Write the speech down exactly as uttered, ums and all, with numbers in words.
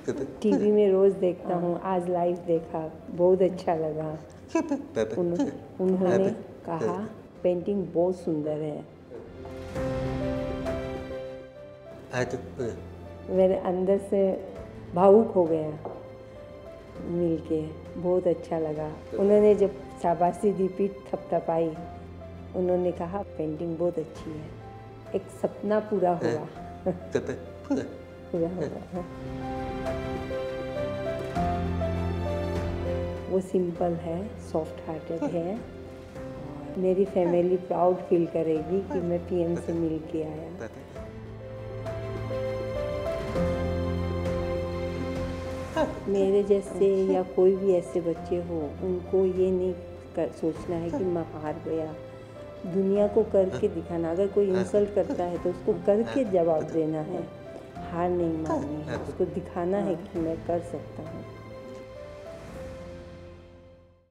TV में रोज़ देखता हूँ, आज लाइव देखा, बहुत अच्छा लगा। उन, उन्होंने कहा पेंटिंग बहुत सुंदर है। मेरे अंदर से भावुक हो गया मिलके, बहुत अच्छा लगा। उन्होंने जब शाबाशी दी, पीठ थपथपाई, उन्होंने कहा पेंटिंग बहुत अच्छी है। एक सपना पूरा हुआ। पूरा हुआ। वो सिंपल है, सॉफ्ट हार्टेड है। मेरी फैमिली प्राउड फील करेगी कि मैं पीएम से मिल के आया। मेरे जैसे या कोई भी ऐसे बच्चे हो, उनको ये नहीं कर सोचना है कि मैं हार गया। दुनिया को करके दिखाना, अगर कोई इंसल्ट करता है तो उसको करके जवाब देना है, हार नहीं माननी है। उसको दिखाना है कि मैं कर सकता हूँ।